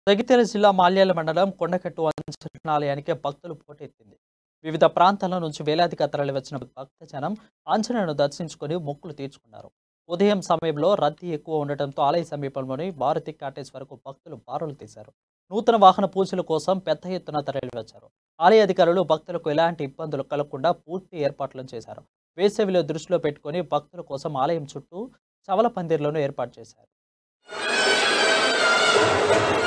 జగిత్యాల జిల్లా మాల్యాల మండలం కొండకట్టు ఆంజనేయాలయానికి భక్తులు పోటెత్తింది. వివిధ ప్రాంతాల నుంచి వేలాదిగా తరలివచ్చిన భక్తజనం ఆంజనేయులను దర్శించుకుని మొక్కులు తీర్చుకున్నారు. ఉదయం సమయంలో రద్దీ ఎక్కువ ఉండటంతో ఆలయ సమీపంలోని భారతి కాటేజ్ వరకు భక్తులు బారులు తీశారు. నూతన వాహన పూజల కోసం పెద్ద ఎత్తున తరలివచ్చారు. ఆలయ అధికారులు భక్తులకు ఎలాంటి ఇబ్బందులు కలగకుండా పూర్తి ఏర్పాట్లను చేశారు. వేసవిలో దృష్టిలో పెట్టుకుని భక్తుల కోసం ఆలయం చుట్టూ చవల పందిర్లను ఏర్పాటు చేశారు.